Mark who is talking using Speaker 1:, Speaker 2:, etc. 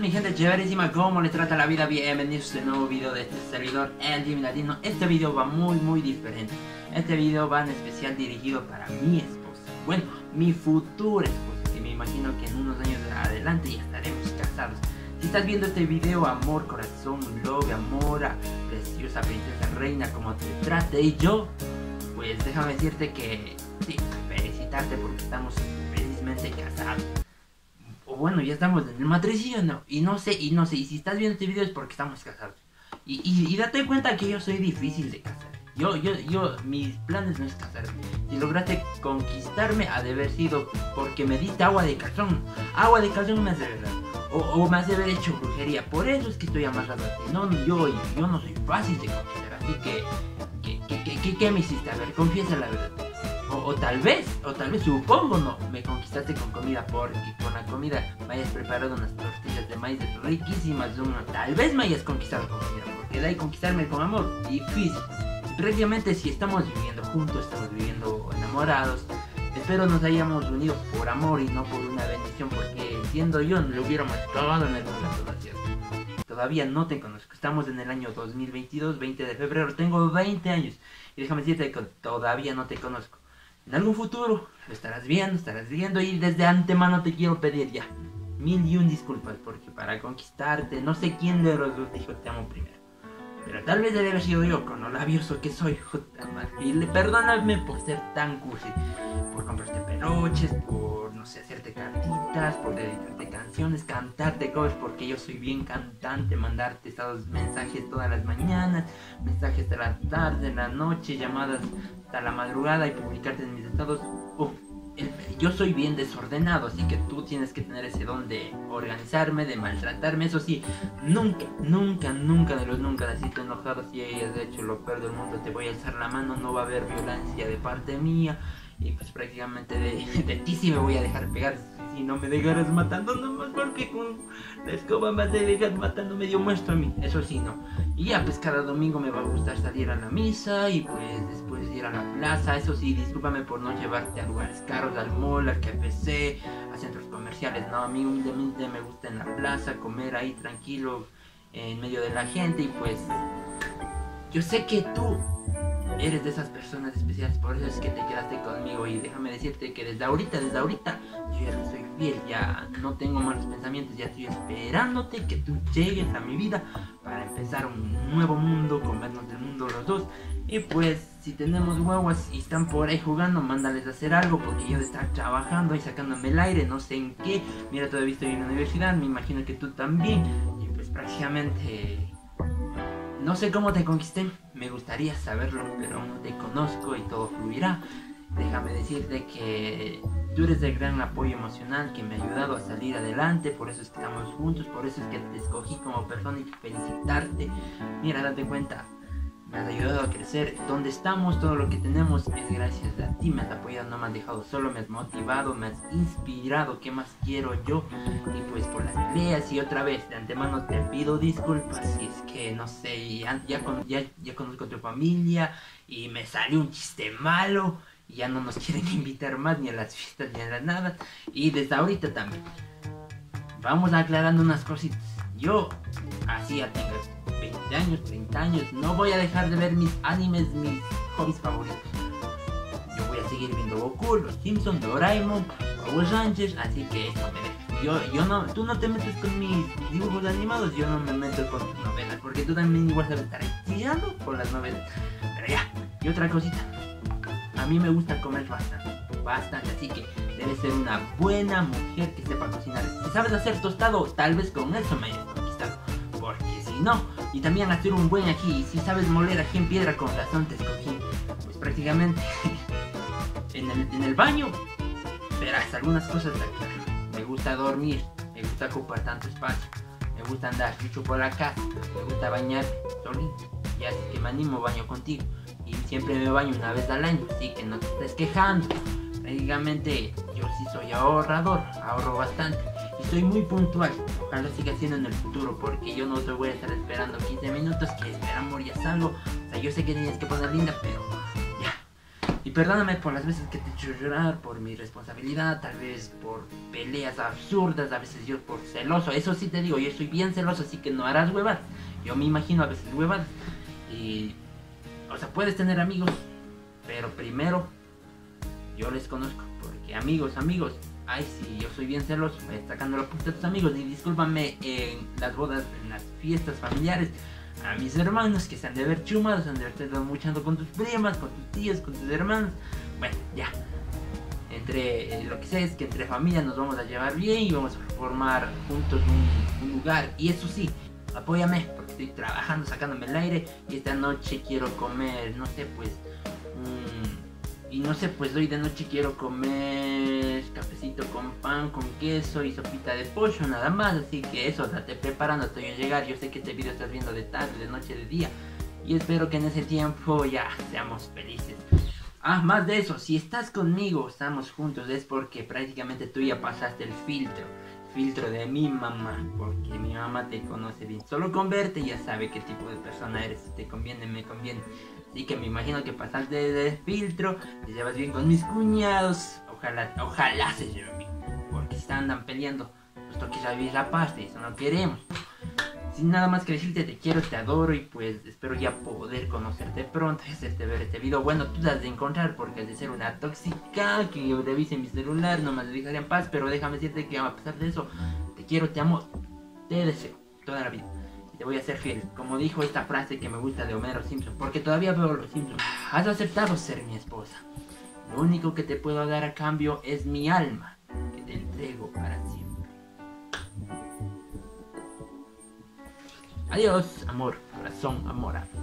Speaker 1: mi gente chéverísima, ¿cómo les trata la vida? Bienvenidos a este nuevo video de este servidor Andy Latino. Este video va muy diferente. Este video va en especial dirigido para mi esposa. Bueno, mi futura esposa, que me imagino que en unos años adelante ya estaremos casados. Si estás viendo este video, amor, corazón, love, amor, preciosa princesa reina, como te trate y yo, pues déjame decirte que sí, felicitarte porque estamos precisamente casados. O bueno, ya estamos en el matrimonio, ¿no? Y no sé, y si estás viendo este video es porque estamos casados. Y date cuenta que yo soy difícil de casar. Mis planes no es casarme. Si lograste conquistarme, ha de haber sido porque me diste agua de calzón. Agua de calzón me hace verdad. O me hace haber hecho brujería. Por eso es que estoy amarrado a ti. No, yo no soy fácil de conquistar. Así que, ¿qué me hiciste? A ver, confiesa la verdad. O tal vez, supongo, no, me conquistaste con comida, porque con la comida me hayas preparado unas tortillas de maíz riquísimas, tal vez me hayas conquistado con comida, porque de ahí conquistarme con amor, difícil. Prácticamente si estamos viviendo juntos, estamos viviendo enamorados, espero nos hayamos unido por amor y no por una bendición, porque siendo yo, no le hubiéramos cagado en el mundo todavía no te conozco, estamos en el año 2022, 20 de febrero, tengo 20 años, y déjame decirte que todavía no te conozco. En algún futuro lo estarás viendo y desde antemano te quiero pedir ya 1001 disculpas porque para conquistarte no sé quién de los dos dijo te amo primero. Pero tal vez debe haber sido yo con lo labioso que soy, puta madre. Y perdóname por ser tan cursi, por comprarte peluches, por no sé, hacerte cartitas, por dedicarte canciones, cantarte covers, porque yo soy bien cantante, mandarte estos mensajes todas las mañanas, mensajes de la tarde, de la noche, llamadas hasta la madrugada y publicarte en mis estados. Yo soy bien desordenado, así que tú tienes que tener ese don de organizarme, de maltratarme. Eso sí, nunca de los nunca necesito enojado. Si hayas hecho lo peor del mundo, te voy a alzar la mano, no va a haber violencia de parte mía. Y pues prácticamente de ti sí me voy a dejar pegar. Si no me dejaras matando nomás porque con la escoba me dejas matando medio muerto a mí. Eso sí, no. Y ya pues cada domingo me va a gustar salir a la misa y pues después ir a la plaza. Eso sí, discúlpame por no llevarte a lugares caros, al mall, al KFC, a centros comerciales. No, a mí humildemente me gusta en la plaza, comer ahí tranquilo en medio de la gente. Y pues yo sé que tú eres de esas personas especiales, por eso es que te quedaste conmigo. Y déjame decirte que desde ahorita yo ya te soy fiel, ya no tengo malos pensamientos, ya estoy esperándote que tú llegues a mi vida para empezar un nuevo mundo, comernos del mundo los dos. Y pues si tenemos guaguas y están por ahí jugando, mándales a hacer algo, porque yo de estar trabajando y sacándome el aire, no sé en qué. Mira, todavía estoy en la universidad, me imagino que tú también. Y pues prácticamente no sé cómo te conquisté, me gustaría saberlo, pero aún no te conozco y todo fluirá. Déjame decirte que tú eres el gran apoyo emocional que me ha ayudado a salir adelante, por eso es que estamos juntos, por eso es que te escogí como persona y felicitarte. Mira, date cuenta, me has ayudado a crecer. Donde estamos, todo lo que tenemos es gracias a ti. Me has apoyado, no me has dejado solo, me has motivado, me has inspirado. ¿Qué más quiero yo? Y pues por las peleas, y otra vez de antemano te pido disculpas si es que no sé, ya conozco a tu familia y me salió un chiste malo y ya no nos quieren invitar más ni a las fiestas ni a las nada. Y desde ahorita también vamos aclarando unas cositas. Yo así ya tengo 20 años, 30 años, no voy a dejar de ver mis animes, mis hobbies favoritos. Yo voy a seguir viendo Goku, Los Simpsons, Doraemon, Power Rangers, así que eso me deja. Tú no te metes con mis dibujos animados, yo no me meto con tus novelas, porque tú también igual sabes estar chillando con las novelas. Pero ya, y otra cosita, a mí me gusta comer bastante, así que debes ser una buena mujer que sepa cocinar. Si sabes hacer tostado, tal vez con eso me hayas conquistado, porque si no, y también hacer un buen ají, y si sabes moler ají en piedra, con razón te escogí. Pues prácticamente en el baño verás algunas cosas de aclarar. Me gusta dormir, me gusta ocupar tanto espacio, me gusta andar mucho por la casa, me gusta bañar solito, y así que me animo baño contigo. Y siempre me baño una vez al año, así que no te estés quejando. Prácticamente yo sí soy ahorrador, ahorro bastante y soy muy puntual. Ojalá siga siendo en el futuro, porque yo no te voy a estar esperando 15 minutos, que espera amor, ya salgo. O sea, yo sé que tienes que poner linda, pero ya. Y perdóname por las veces que te he hecho llorar, por mi responsabilidad, tal vez por peleas absurdas, a veces yo por celoso. Eso sí te digo, yo soy bien celoso, así que no harás huevadas. Yo me imagino a veces huevadas. Y, o sea, puedes tener amigos, pero primero yo les conozco. Porque amigos, ay sí, yo soy bien celoso, sacando la puta a tus amigos. Y discúlpame en las bodas, en las fiestas familiares, a mis hermanos que se han de ver chumados, se han de haber estado muchando con tus primas, con tus tíos, con tus hermanos. Bueno, ya. Entre lo que sé es que entre familia nos vamos a llevar bien y vamos a formar juntos un lugar. Y eso sí, apóyame, porque estoy trabajando, sacándome el aire. Y esta noche quiero comer, no sé, pues. Y no sé, pues hoy de noche quiero comer cafecito con pan, con queso y sopita de pollo, nada más. Así que eso, date preparando hasta yo llegar. Yo sé que este video estás viendo de tarde, de noche, de día. Y espero que en ese tiempo ya seamos felices. Ah, más de eso, si estás conmigo, estamos juntos, es porque prácticamente tú ya pasaste el filtro de mi mamá, porque mi mamá te conoce bien. Solo con verte ya sabe qué tipo de persona eres, si te conviene, me conviene. Así que me imagino que pasaste el filtro, te llevas bien con mis cuñados, ojalá se lleven bien, porque si andan peleando, pues toque vivir la paz, y eso no queremos. Sin nada más que decirte, te quiero, te adoro y pues espero ya poder conocerte pronto y hacerte ver este video. Bueno, tú las de encontrar porque has de ser una tóxica que yo revise mi celular, no me dejaría en paz, pero déjame decirte que a pesar de eso, te quiero, te amo, te deseo toda la vida y te voy a ser fiel. Como dijo esta frase que me gusta de Homero Simpson, porque todavía veo los Simpsons. Has aceptado ser mi esposa. Lo único que te puedo dar a cambio es mi alma, que te entrego para siempre. Adiós, amor, corazón, amor.